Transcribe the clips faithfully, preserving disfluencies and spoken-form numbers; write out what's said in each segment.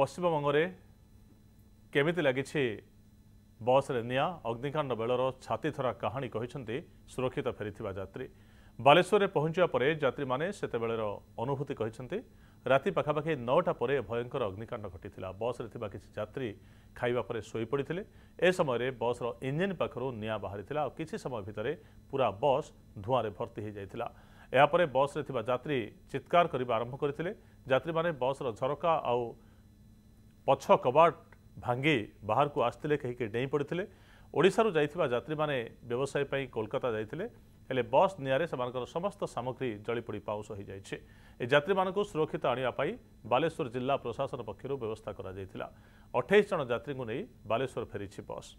पश्चिमबंग में केमिति लगी बस रे निया अग्निकांड बेलर छाती थरा कहानी कहते सुरक्षित फेरी यात्री बालेश्वर में पहुंचा पर यात्री मैंने सेतेबेलर अनुभूति कहते राति पाखापाखि नौटा पर भयंकर अग्निकांड घटी बस रे किसी यात्री खाइबा पर शोई पड़ते ए समय बस इंजिन पाखर निया बाहरी किसी समय भितर पूरा बस धुआं भर्ती हो जाता यापर बस रे यात्री चित्कार करने आरंभ करते यात्री मैंने बस झरका आउ पछ कबाट भांगी बाहर को आसते कहीं डेई पड़ते ओडिशारू जाइथिबा यात्री माने व्यवसाय पई कोलकाता जाइथिले हेले बस नियारे समानकर समस्त सामग्री जली पड़ी पाउस हो जाइछे ए यात्री मानकु सुरक्षित आनिया पाई बालेश्वर जिला प्रशासन पक्षरु व्यवस्था करा जाइथिला अट्ठाईस जन यात्री को नहीं बालेश्वर फेरीछि बस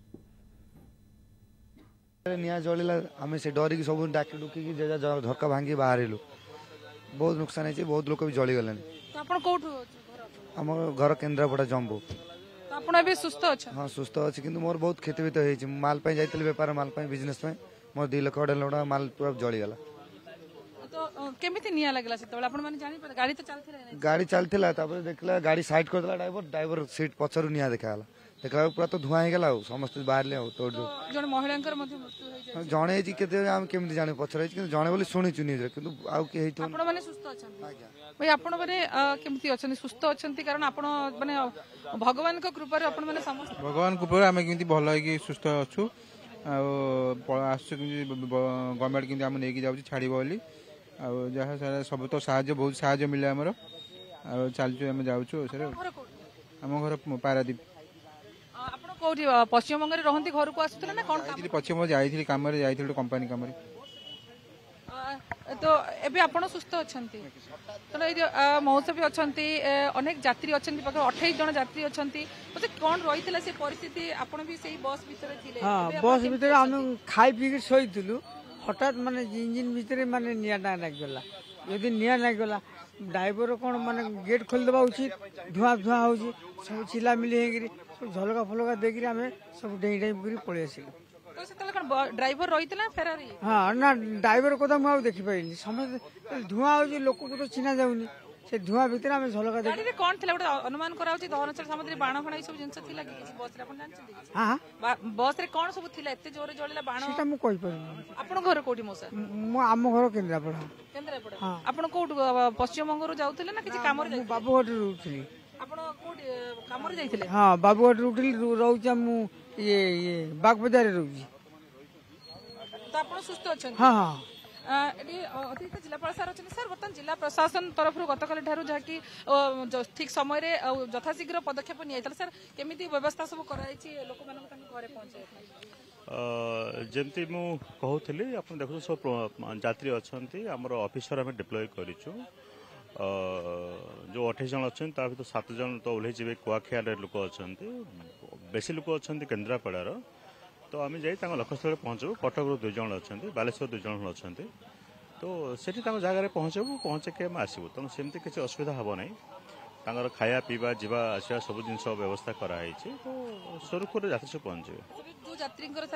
निया जलिला आमे से डरी की सब डाकी डुकी की झरका भांगी बाहरिलु बहुत नुकसान है बहुत लोग भी जली गले तो आपण कोठु आम घर केन्द्रापड़ा जम्बू तो आपण अभी सुस्थ अच्छा हाँ सुस्थ अच्छी कि मोर बहुत क्षतिवित होती माल जाइए बेपार माल बिजनेस मोर दी लक्ष अढ़ाई लड़ा माल पूरा जलीगला तो केमिति निया लागला सेतबेला आपण माने जानि पर गाड़ी तो चलथिला नै गाड़ी चलथिला तापर देखला गाड़ी साइड कर देला ड्राइवर ड्राइवर सीट पछरु निया देखाला देखला पूरा तो धुआं हेगला समस्त बाहर ले तोड़ दो जण महिलांकर मध्ये मृत्यु होई जाय जणे जी केते हम केमिति जाने पछर कि जणे बोली सुनि चुनि किंतु आउ के हेतो आपण माने सुस्थ अछन भाई आपण माने केमिति अछन सुस्थ अछन कारण आपण माने भगवान को कृपा रे आपण माने समस्त भगवान कृपा रे हमें केमिति भल कि सुस्थ अछु आसु गवर्नमेंट केमिति हम नेकी जाउ छाड़ी बोली आ जहाँ सारा सब तो साहाଯ୍य बहुत साहाଯ୍य मिले आमर आ चलचु आम जाऊँ आम घर पारादीप आपण कोठी पश्चिम बंग रे रहंती घर को आसुतले ना कोन काम पश्चिम जाइथिली काम रे जाइथिली कंपनी काम रे तो एबे आपण सुस्थ अछंती तो ए महोत्सव अछंती अनेक यात्री अछंती पाखर अट्ठाईस जन यात्री अछंती तो कोन रहितला से परिस्थिति आपण भी सेही बस भीतर थिले हां बस भीतर हम खाई पी के सोइतलु हठात माने इंजिन भीतर माने निया ना लाग गला यदि निया लाग गला ड्राइवर कोन माने गेट खोल देबा उचित धुआं धुआं होउची सब चिला मिली हेगिरी सब झलका फलका देगिरी हमें सब डेई डेई पूरी पळे आसिलु तो सेतले कोन ड्राइवर रहितला फेरारी हां ना ड्राइवर को तो हम देखि पाइली समय धुआं होउची लोक को तो चिना जाउनी से धुआं भीतर हमें झलका दे गाड़ी रे कोन थिला गोटे अनुमान कराउची दहनचल सामग्री बाण फणा सब जिंस थिला कि किछि बस रे आपण जानछथि हां बस रे कोन सब थिला एते जोरे जळिला बाण सेटा मु कहि पाइनी आपण घर कोठी मोसा मु आम घर केन्द्रापड़ा केन्द्रापड़ा हां आपण कोठ पश्चिम बंग रु जाउथिले ना किछि काम रे जाइथिले बाबूगढ़ रुथली आपण कोठी काम रे जाइथिले हां बाबूगढ़ रुथली रहउचा मु ये ये बाग बाजार रे रहउची तो आपण सुस्थ अछन हां हां अतिरिक्त जिलापाल सार अच्छे सर बर्तमान जिला प्रशासन तरफ गतकाली ठारू जहाँकि ठीक समय यथाशीघ्र पदक्षेप नि सर केमिति व्यवस्था सब कराई लोक घरे पहुंचे जमती मु कहूली आप देखो सब यात्री अच्छा आमर ऑफिसर आम डिप्लॉय करूँ जो अठाईस जन अच्छा ता भर सात जन तो ओह्ल जी कुआखियार लोक अच्छा बेसी लोक अच्छा केन्द्रापड़ार तो आम जाई लक्ष्यस्थल पहुँचू कटक दुई जन अच्छा बालेश्वर दुई जन अच्छा तो सेठी जगह पहुँचबू पहुँचे आम आसबू तेणु सेमती किसी असुविधा हम ना खाया पीवा जावा आसवा सब जिन व्यवस्था कराई तो सुरक्षित यात्री सब पहुँचे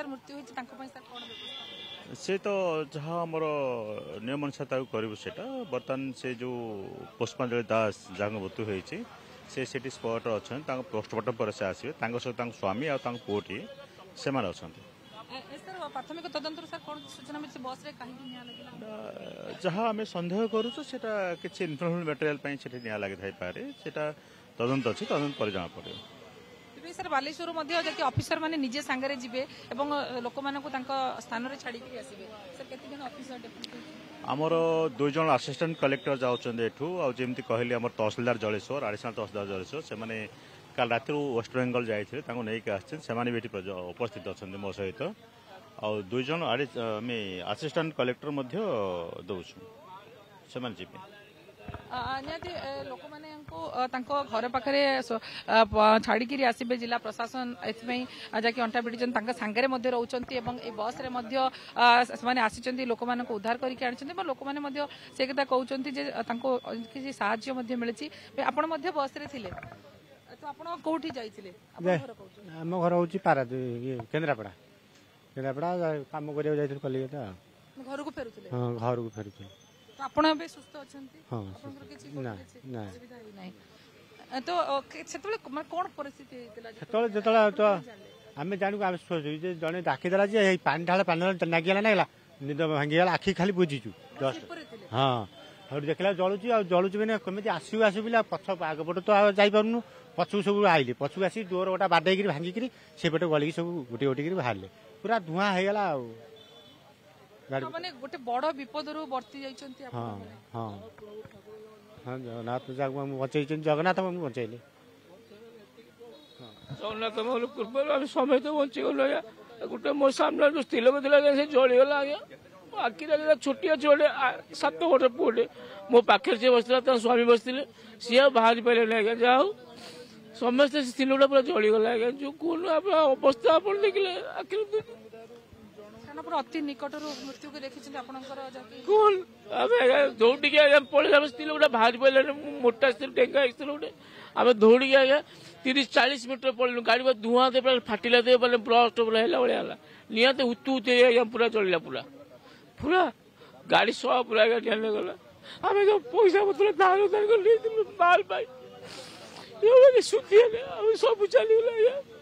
से तो जहाँ आमर नियम अनुसार करूँ से बर्तमान से जो पुष्पांजलि दास जहाँ मृत्यु होती से स्पट अच्छा पोस्टमार्टम पर से आसवे सहित स्वामी आ पुओटी से अच्छा प्राथमिक तदंतर सर कोन सूचना मिलछि बस रे काहे निया लागला जहाँ आम सन्देह करूँ सेटा किछि इन्फॉर्मेशन मटेरियल पई सेठी निया लागि थाई पारे सेटा तदंत अछि तदंत पर जाना पड़े तेबे सर बालेश्वर मध्ये जति ऑफिसर माने निजे संगे जिबे एवं लोक मानकु तांका स्थान रे छाडी के आसीबे सर केते जन ऑफिसर डेपुटी आमर दुई जन असिस्टेंट कलेक्टर जाउछन एठू आ जेमति कहली हमर तहसीलदार जलेश्वर एडिशनल तहसीलदार जलेश्वर से माने काल रात वेस्ट बेंगल जाइए नहीं आसते से उपस्थित अच्छा मो सहित आ दुई जन असिस्टेंट कलेक्टर दौचु से निहाती लोक मैंने घर पाखे छाड़ी आसबे जिला प्रशासन एथि अंटा भिड़ी सांगे रोचे बस रे आसी लोक मान उद्धार करके आनी लोक मैंने से कथा कहते किसी साहाय्य मिली आपण बस रे थिले तो आपण कोठी जाइथिले हम घर होची पारा ये केन्द्रापड़ा केन्द्रापड़ा काम करिया जाइथिल कलिकता घर को फेरुथिले हां घर को फेरुथिल तो आपण बे सुस्थ अछंती हां आपण किछि ना ना सुविधा नै तो सेतबेले कोन परिस्थिति हेतिला ସେତେବେଳେ ଯେତେବେଳେ ତ ଆମେ ଜାଣିବୁ ଆମେ ଶୋଇଛୁ ଯେ ଜଣେ ଡାକିଦେଲା ଯେ ଏଇ ପାଣି ଢାଳ ପାଣି ଢାଳ ନାଗିଗଲା ନାଗିଲା ନିଦ ଭାଙ୍ଗିଗଲା ଆଖି ଖାଲି ବୁଝିଛୁ ଜଷ୍ଟ ହଁ ସେଠୁ ଦେଖିଲା ଜଳୁଛି ଆଉ ଜଳୁଛି ମାନେ କେମିତି ଆସିବୁ ଆସିବୁ ବୋଲି ପଛ ଆଗ ପଟ ତ ଆଉ ଯାଇପାରୁନୁ ପଛକୁ ସବୁ ଆଇଲେ ପଛକୁ ଆସି ଡୋର ଗୋଟା ବାଡେଇକିରି ଭାଙ୍ଗିକିରି ସେପଟେ ଗଳିକି ସବୁ ଗୋଟି ଗୋଟିକିରି ବାହାରିଲେ ପୁରା ଧୂଆଁ ହେଇଗଲା ଆଉ ମାନେ ଗୋଟେ ବଡ ବିପଦରୁ ବର୍ତ୍ତି ଯାଇଛନ୍ତି ହଁ ହଁ ହଁ ଜଗନ୍ନାଥ ଯାକୁ ବଞ୍ଚେଇଛନ୍ତି ଜଗନ୍ନାଥ ମୁଁ ବଞ୍ଚେଇଲି ଜଗନ୍ନାଥ ପୂର୍ବରୁ ଆମେ ସମେତ ବଞ୍ଚିଗଲୁ ଆଜ୍ଞା ଗୋଟେ ମୋ ସାମ୍ନାରେ ଯୋଉ ସ୍ତ୍ରୀ ଲୋକ ଥିଲା ସେ ଜଳିଗଲା ଆଜ୍ଞା ଆଖିରେ ଛୋଟିଆ ଛୁଆଟେ ସାତ ବର୍ଷ ପୁଅଟେ ମୋ ପାଖରେ ଯିଏ ବସିଥିଲା ତା ସ୍ୱାମୀ ବସିଥିଲେ ସିଏ ଆଉ ବାହାରି ପାରିଲେନି ଆଜ୍ଞା ଯାହା ହଉ ସମସ୍ତେ ସେ ସ୍ତ୍ରୀ ଲୋକଟା ପୁରା ଜଳିଗଲା ଆଜ୍ଞା ଯୋଉ କୋଣ ଅବସ୍ଥା ଆପଣ ଦେଖିଲେ ଆଖିରେ ଅତି ନିକଟରୁ ମୃତ୍ୟୁକୁ ଦେଖିଛନ୍ତି ଆପଣଙ୍କର କଣ ଆମେ ଆଜ୍ଞା ଦୌଡ଼ିକି ଆଜ୍ଞା ପଳେଇଲା ସ୍ତ୍ରୀ ଲୋକଟା ବାହାରି ପାରିଲାନି ମୋଟା ସ୍ତ୍ରୀ ଡେଙ୍ଗା ସ୍ତ୍ରୀ ଗୋଟେ ଆମେ ଦୌଡ଼ିକି ଆଜ୍ଞା ତିରିଶ ଚାଳିଶ ମିଟର ପଳେଇଲୁ ଗାଡ଼ି ଧୂଆଁ ଦେ ପୁରା ଫାଟିଲା ଦେ ମାନେ ବ୍ଲଷ୍ଟ ପୁରା ହେଲା ଭଳିଆ ହେଲା ନିହାତି ଉତୁ ଉତୁ ଆଜ୍ଞା ପୁରା ଚଳିଲା ପୁରା ପୁରା ଗାଡ଼ି ସହ ପୁରା ଆଜ୍ଞା ନିଆଁ ନେଇଗଲା ଆମେ ଯୋଉ ପଇସା ପତ୍ର ଧାର ଧାର କରି ନେଇଥିଲୁ ମାଲ ପାଇଁ ସୁଧି ହେଲେ ଆମେ ସବୁ ଚାଲିଗଲା ଆଜ୍ଞା